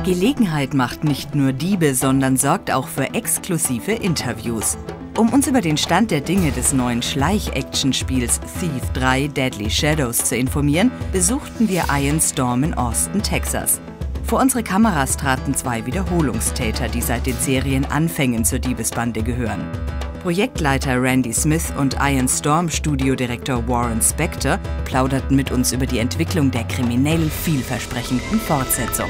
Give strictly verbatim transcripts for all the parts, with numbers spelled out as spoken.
Gelegenheit macht nicht nur Diebe, sondern sorgt auch für exklusive Interviews. Um uns über den Stand der Dinge des neuen Schleich-Action-Spiels Thief drei Deadly Shadows zu informieren, besuchten wir Iron Storm in Austin, Texas. Vor unsere Kameras traten zwei Wiederholungstäter, die seit den Serienanfängen zur Diebesbande gehören. Projektleiter Randy Smith und Iron Storm Studiodirektor Warren Spector plauderten mit uns über die Entwicklung der kriminell vielversprechenden Fortsetzung.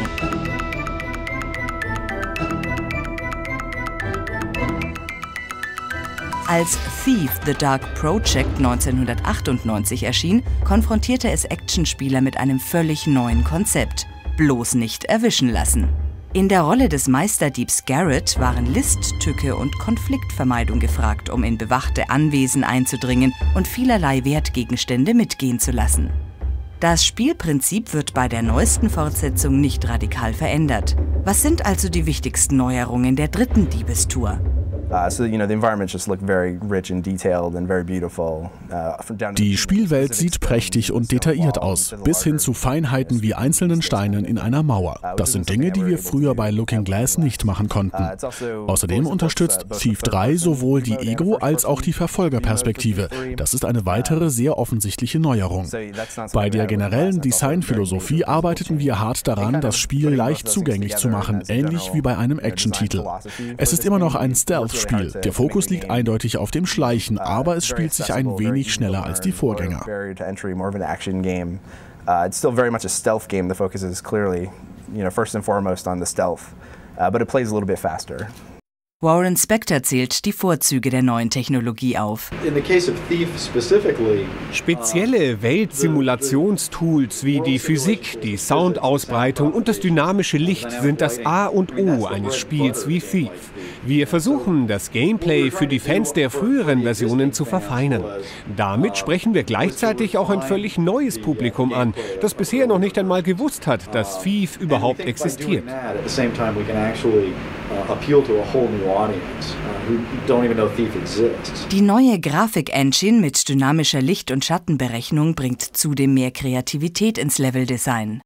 Als Thief: The Dark Project neunzehnhundertachtundneunzig erschien, konfrontierte es Actionspieler mit einem völlig neuen Konzept: bloß nicht erwischen lassen. In der Rolle des Meisterdiebs Garrett waren List, Tücke und Konfliktvermeidung gefragt, um in bewachte Anwesen einzudringen und vielerlei Wertgegenstände mitgehen zu lassen. Das Spielprinzip wird bei der neuesten Fortsetzung nicht radikal verändert. Was sind also die wichtigsten Neuerungen der dritten Diebestour? Die Spielwelt sieht prächtig und detailliert aus, bis hin zu Feinheiten wie einzelnen Steinen in einer Mauer. Das sind Dinge, die wir früher bei Looking Glass nicht machen konnten. Außerdem unterstützt Thief drei sowohl die Ego- als auch die Verfolgerperspektive. Das ist eine weitere, sehr offensichtliche Neuerung. Bei der generellen Designphilosophie arbeiteten wir hart daran, das Spiel leicht zugänglich zu machen, ähnlich wie bei einem Action-Titel. Es ist immer noch ein Stealth Spiel. Der Fokus liegt eindeutig auf dem Schleichen, aber es spielt sich ein wenig schneller als die Vorgänger. Warren Spector zählt die Vorzüge der neuen Technologie auf. Spezielle Weltsimulationstools wie die Physik, die Soundausbreitung und das dynamische Licht sind das A und O eines Spiels wie Thief. Wir versuchen, das Gameplay für die Fans der früheren Versionen zu verfeinern. Damit sprechen wir gleichzeitig auch ein völlig neues Publikum an, das bisher noch nicht einmal gewusst hat, dass Thief überhaupt existiert. Die neue Grafik-Engine mit dynamischer Licht- und Schattenberechnung bringt zudem mehr Kreativität ins Leveldesign.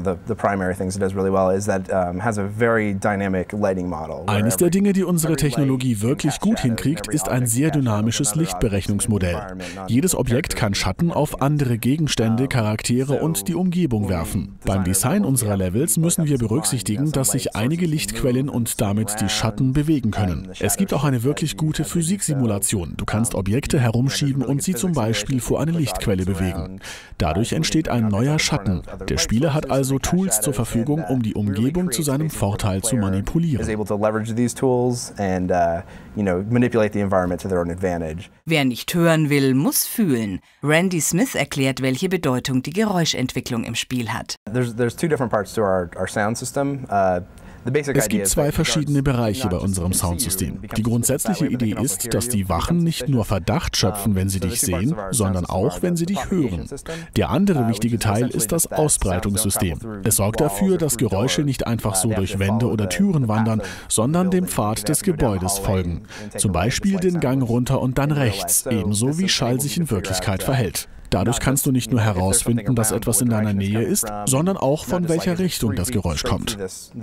Eines der Dinge, die unsere Technologie wirklich gut hinkriegt, ist ein sehr dynamisches Lichtberechnungsmodell. Jedes Objekt kann Schatten auf andere Gegenstände, Charaktere und die Umgebung werfen. Beim Design unserer Levels müssen wir berücksichtigen, dass sich einige Lichtquellen und damit die Schatten bewegen können. Es gibt auch eine wirklich gute Physiksimulation. Du kannst Objekte herumschieben und sie zum Beispiel vor eine Lichtquelle bewegen. Dadurch entsteht ein neuer Schatten. Der Spieler hat also Tools zur Verfügung, um die Umgebung zu seinem Vorteil zu manipulieren. Wer nicht hören will, muss fühlen. Randy Smith erklärt, welche Bedeutung die Geräuschentwicklung im Spiel hat. Es gibt zwei verschiedene Bereiche bei unserem Soundsystem. Die grundsätzliche Idee ist, dass die Wachen nicht nur Verdacht schöpfen, wenn sie dich sehen, sondern auch, wenn sie dich hören. Der andere wichtige Teil ist das Ausbreitungssystem. Es sorgt dafür, dass Geräusche nicht einfach so durch Wände oder Türen wandern, sondern dem Pfad des Gebäudes folgen. Zum Beispiel den Gang runter und dann rechts, ebenso wie Schall sich in Wirklichkeit verhält. Dadurch kannst du nicht nur herausfinden, dass etwas in deiner Nähe ist, sondern auch, von welcher Richtung das Geräusch kommt.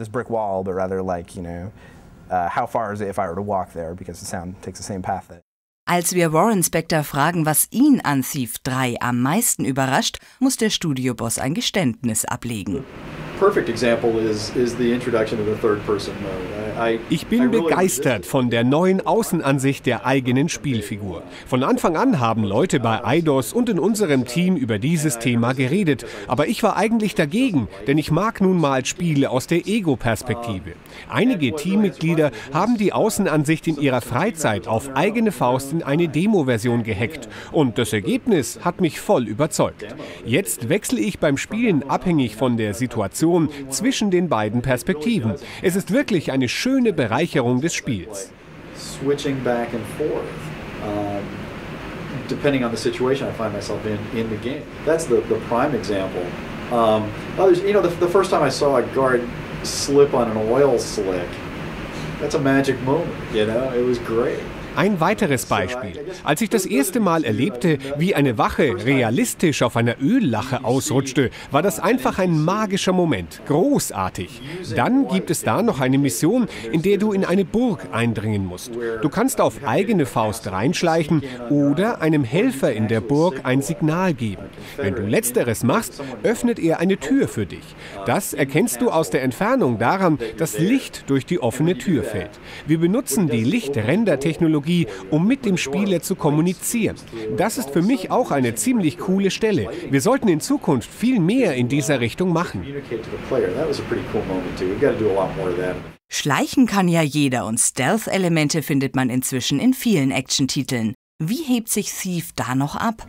Als wir Warren Spector fragen, was ihn an Thief drei am meisten überrascht, muss der Studioboss ein Geständnis ablegen. Ich bin begeistert von der neuen Außenansicht der eigenen Spielfigur. Von Anfang an haben Leute bei Eidos und in unserem Team über dieses Thema geredet. Aber ich war eigentlich dagegen, denn ich mag nun mal Spiele aus der Ego-Perspektive. Einige Teammitglieder haben die Außenansicht in ihrer Freizeit auf eigene Faust in eine Demo-Version gehackt. Und das Ergebnis hat mich voll überzeugt. Jetzt wechsle ich beim Spielen abhängig von der Situation zwischen den beiden Perspektiven. Es ist wirklich eine schöne Bereicherung des Spiels. Switching back and forth, um, depending on the situation I find myself in in the game. That's the the prime example. Um, others, you know, the, the first time I saw a guard slip on an oil slick, that's a magic moment. You know, it was great. Ein weiteres Beispiel. Als ich das erste Mal erlebte, wie eine Wache realistisch auf einer Öllache ausrutschte, war das einfach ein magischer Moment. Großartig. Dann gibt es da noch eine Mission, in der du in eine Burg eindringen musst. Du kannst auf eigene Faust reinschleichen oder einem Helfer in der Burg ein Signal geben. Wenn du Letzteres machst, öffnet er eine Tür für dich. Das erkennst du aus der Entfernung daran, dass Licht durch die offene Tür fällt. Wir benutzen die Lichtrender-Technologie, um mit dem Spieler zu kommunizieren. Das ist für mich auch eine ziemlich coole Stelle. Wir sollten in Zukunft viel mehr in dieser Richtung machen. Schleichen kann ja jeder und Stealth-Elemente findet man inzwischen in vielen Action-Titeln. Wie hebt sich Thief da noch ab?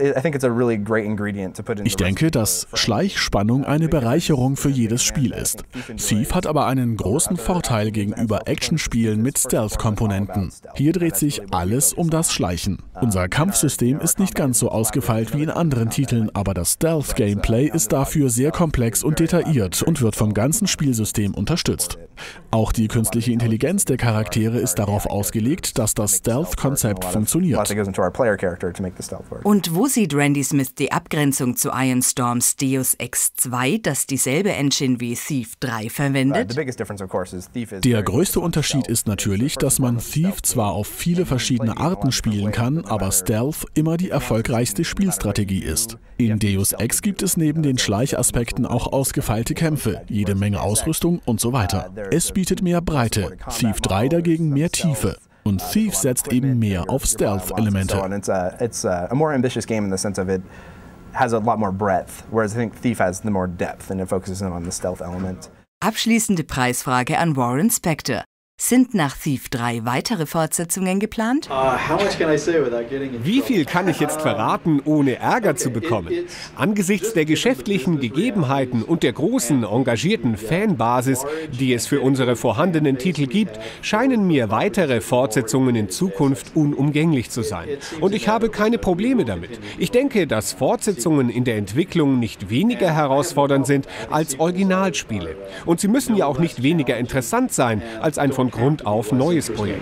Ich denke, dass Schleichspannung eine Bereicherung für jedes Spiel ist. Thief hat aber einen großen Vorteil gegenüber Actionspielen mit Stealth-Komponenten. Hier dreht sich alles um das Schleichen. Unser Kampfsystem ist nicht ganz so ausgefeilt wie in anderen Titeln, aber das Stealth-Gameplay ist dafür sehr komplex und detailliert und wird vom ganzen Spielsystem unterstützt. Auch die künstliche Intelligenz der Charaktere ist darauf ausgelegt, dass das Stealth-Konzept funktioniert. Und wo sieht Randy Smith die Abgrenzung zu Iron Storms Deus Ex zwei, das dieselbe Engine wie Thief drei verwendet? Der größte Unterschied ist natürlich, dass man Thief zwar auf viele verschiedene Arten spielen kann, aber Stealth immer die erfolgreichste Spielstrategie ist. In Deus Ex gibt es neben den Schleichaspekten auch ausgefeilte Kämpfe, jede Menge Ausrüstung und so weiter. Es bietet mehr Breite, Thief drei dagegen mehr Tiefe. Und Thief setzt eben mehr auf Stealth-Elemente. Abschließende Preisfrage an Warren Spector. Sind nach Thief drei weitere Fortsetzungen geplant? Wie viel kann ich jetzt verraten, ohne Ärger zu bekommen? Angesichts der geschäftlichen Gegebenheiten und der großen, engagierten Fanbasis, die es für unsere vorhandenen Titel gibt, scheinen mir weitere Fortsetzungen in Zukunft unumgänglich zu sein. Und ich habe keine Probleme damit. Ich denke, dass Fortsetzungen in der Entwicklung nicht weniger herausfordernd sind als Originalspiele. Und sie müssen ja auch nicht weniger interessant sein als ein von Grund auf neues Projekt.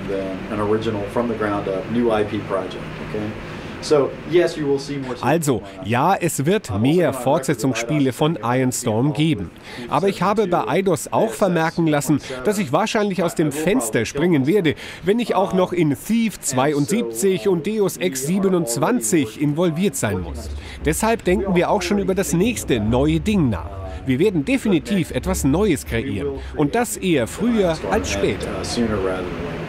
Also, ja, es wird mehr Fortsetzungsspiele von Iron Storm geben. Aber ich habe bei Eidos auch vermerken lassen, dass ich wahrscheinlich aus dem Fenster springen werde, wenn ich auch noch in Thief zweiundsiebzig und Deus Ex siebenundzwanzig involviert sein muss. Deshalb denken wir auch schon über das nächste neue Ding nach. Wir werden definitiv etwas Neues kreieren. Und das eher früher als später.